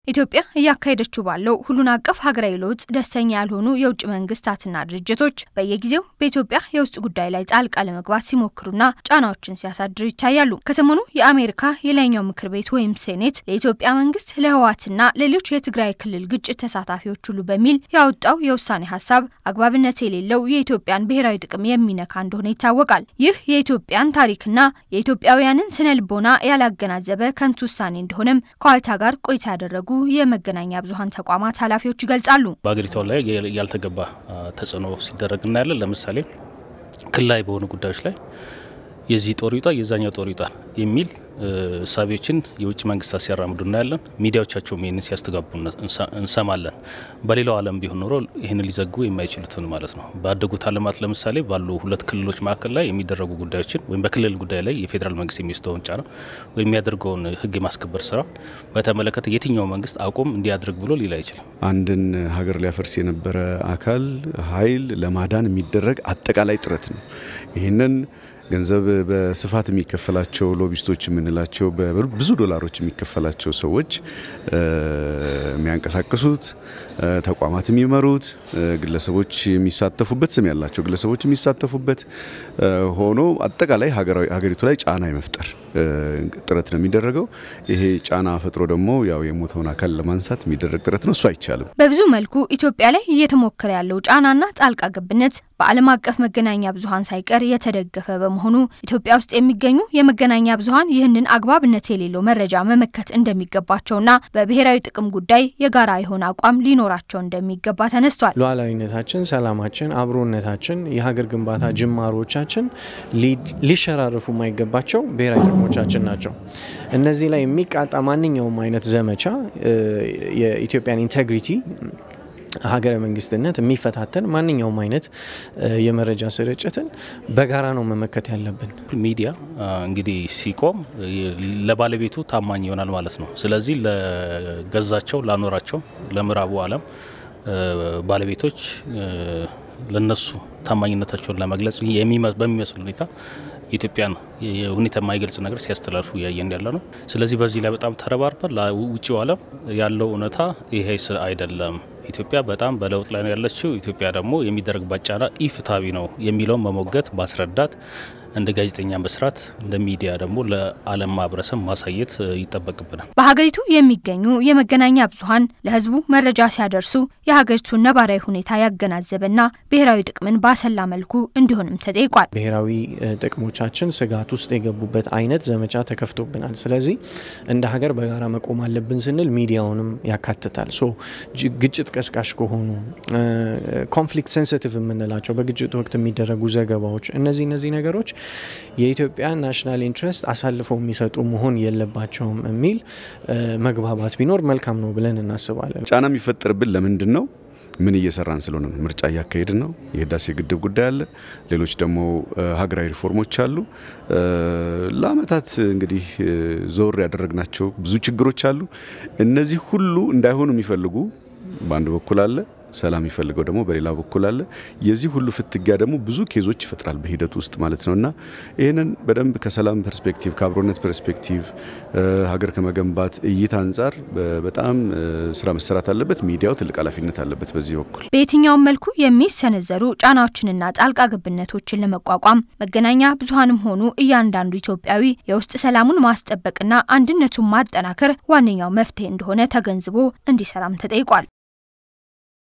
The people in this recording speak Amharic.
ኢትዮጵያ እያካሄደችው ባለው ሁሉን አቀፍ ሀገራዊ ለውጥ ደስተኛ ያልሆኑ የውጭ መንግስታትና ድርጅቶች በየጊዜው በኢትዮጵያ የውስጥ ጉዳይ ላይ ጣልቃ ለመግባት ሲሞክሩና ጫናዎችን ሲያሳድሩ ይታያሉ። ከሰሞኑ የአሜሪካ የላይኛው ምክር ቤት ወይም ሴኔት ለኢትዮጵያ መንግስት ለህዋትና ለሌሎች የትግራይ ክልል ግጭት ተሳታፊዎች ሁሉ በሚል ያወጣው የውሳኔ ሐሳብ አግባብነት የሌለው የኢትዮጵያን ብሔራዊ ጥቅም የሚነካ እንደሆነ ይታወቃል። ይህ የኢትዮጵያን ታሪክና የኢትዮጵያውያንን ስነልቦና ያላገናዘበ ከንቱ ውሳኔ እንደሆነም ከዋልታ ጋር ቆይታ ያደረጉ የመገናኛ ብዙኃን ተቋማት ኃላፊዎች ይገልጻሉ። በአገሪቱ ላይ ያልተገባ ተጽዕኖ ሲደረግና ያለ ለምሳሌ ክልላዊ በሆኑ ጉዳዮች ላይ የዚህ ጦሪጣ የዛኛው ጦሪጣ የሚል ሳቢዎችን የውጭ መንግስታት ሲያራምዱና ያለን ሚዲያዎቻቸው ምን ሲያስተጋቡ እንሰማለን። በሌላው ዓለም ቢሆን ኖሮ ይሄን ሊዘጉ የማይችሉትን ማለት ነው። ባደጉት ዓለማት ለምሳሌ ባሉ ሁለት ክልሎች መካከል ላይ የሚደረጉ ጉዳዮችን ወይም በክልል ጉዳይ ላይ የፌደራል መንግስት የሚወስደውን ጫና ወይም የሚያደርገውን ህግ ማስከበር ስራ በተመለከተ የትኛው መንግስት አቆም እንዲያደርግ ብሎ ሊላ ይችላል። አንድን ሀገር ሊያፈርስ የነበረ አካል ኃይል ለማዳን የሚደረግ አጠቃላይ ጥረት ነው። ይሄንን ገንዘብ በስፋት የሚከፈላቸው ሎቢስቶች የምንላቸው በብዙ ዶላሮች የሚከፈላቸው ሰዎች የሚያንቀሳቅሱት ተቋማት የሚመሩት ግለሰቦች የሚሳተፉበት ስም ያላቸው ግለሰቦች የሚሳተፉበት ሆኖ አጠቃላይ ሀገሪቱ ላይ ጫና የመፍጠር ጥረት ነው የሚደረገው። ይሄ ጫና ፈጥሮ ደግሞ ያው የሞተውን አካል ለማንሳት የሚደረግ ጥረት ነው። እሱ አይቻልም። በብዙ መልኩ ኢትዮጵያ ላይ እየተሞከረ ያለው ጫናና ጣልቃ ገብነት በዓለም አቀፍ መገናኛ ብዙኃን ሳይቀር የተደገፈ በመሆኑ ኢትዮጵያ ውስጥ የሚገኙ የመገናኛ ብዙኃን ይህንን አግባብነት የሌለው መረጃ መመከት እንደሚገባቸውና በብሔራዊ ጥቅም ጉዳይ የጋራ የሆነ አቋም ሊኖራቸው እንደሚገባ ተነስቷል። ሉዓላዊነታችን፣ ሰላማችን፣ አብሮነታችን፣ የሀገር ግንባታ ጅማሮቻችን ሊሸራረፉ የማይገባቸው ብሔራዊ ጥቅሞቻችን ናቸው። እነዚህ ላይ የሚቃጣ ማንኛውም አይነት ዘመቻ የኢትዮጵያን ኢንቴግሪቲ ሀገረ መንግስትነት የሚፈታተን ማንኛውም አይነት የመረጃ ስርጭትን በጋራ ነው መመከት ያለብን። ሚዲያ እንግዲህ ሲቆም ለባለቤቱ ታማኝ ይሆናል ማለት ነው። ስለዚህ ለገዛቸው ላኖራቸው ለምዕራቡ ዓለም ባለቤቶች ለነሱ ታማኝነታቸውን ለመግለጽ በሚመስል ሁኔታ ኢትዮጵያን ሁኔታ የማይገልጽ ነገር ሲያስተላልፉ ያየን ያለ ነው። ስለዚህ በዚህ ላይ በጣም ተረባርበን ለውጭው ዓለም ያለው እውነታ ይሄ አይደለም። ኢትዮጵያ በጣም በለውጥ ላይ ነው ያለችው። ኢትዮጵያ ደግሞ የሚደረግባት ጫና ኢፍትሃዊ ነው የሚለው መሞገት ማስረዳት እንደ ጋዜጠኛ መስራት እንደ ሚዲያ ደግሞ ለዓለም ማህበረሰብ ማሳየት ይጠበቅብናል። በሀገሪቱ የሚገኙ የመገናኛ ብዙኃን ለህዝቡ መረጃ ሲያደርሱ የሀገሪቱን ነባራዊ ሁኔታ ያገናዘበና ብሔራዊ ጥቅምን ባሰላ መልኩ እንዲሆንም ተጠይቋል። ብሔራዊ ጥቅሞቻችን ስጋት ውስጥ የገቡበት አይነት ዘመቻ ተከፍቶብናል። ስለዚህ እንደ ሀገር በጋራ መቆም አለብን ስንል ሚዲያውንም ያካትታል። ግጭት ቀስቃሽ ከሆኑ ኮንፍሊክት ሴንሲቲቭ የምንላቸው በግጭት ወቅት የሚደረጉ ዘገባዎች እነዚህ ነገሮች የኢትዮጵያ ናሽናል ኢንትረስት አሳልፈው የሚሰጡ መሆን የለባቸውም የሚል መግባባት ቢኖር መልካም ነው ብለን እናስባለን። ጫና የሚፈጠርብን ለምንድን ነው? ምን እየሰራን ስለሆነ ነው? ምርጫ እያካሄድን ነው። የህዳሴ ግድብ ጉዳይ አለ። ሌሎች ደግሞ ሀገራዊ ሪፎርሞች አሉ። ለአመታት እንግዲህ ዞር ያደረግናቸው ብዙ ችግሮች አሉ። እነዚህ ሁሉ እንዳይሆኑ የሚፈልጉ በአንድ በኩል አለ፣ ሰላም ይፈልገው ደግሞ በሌላ በኩል አለ። የዚህ ሁሉ ፍትጊያ ደግሞ ብዙ ኬዞች ይፈጥራል በሂደቱ ውስጥ ማለት ነውና ይሄንን በደንብ ከሰላም ፐርስፔክቲቭ ከአብሮነት ፐርስፔክቲቭ ሀገር ከመገንባት እይታ አንፃር በጣም ስራ መሰራት አለበት። ሚዲያው ትልቅ ኃላፊነት አለበት በዚህ በኩል። በየትኛው መልኩ የሚሰነዘሩ ጫናዎችንና ጣልቃ ገብነቶችን ለመቋቋም መገናኛ ብዙኃንም ሆኑ እያንዳንዱ ኢትዮጵያዊ የውስጥ ሰላሙን ማስጠበቅና አንድነቱን ማጠናከር ዋነኛው መፍትሄ እንደሆነ ተገንዝቦ እንዲሰራም ተጠይቋል።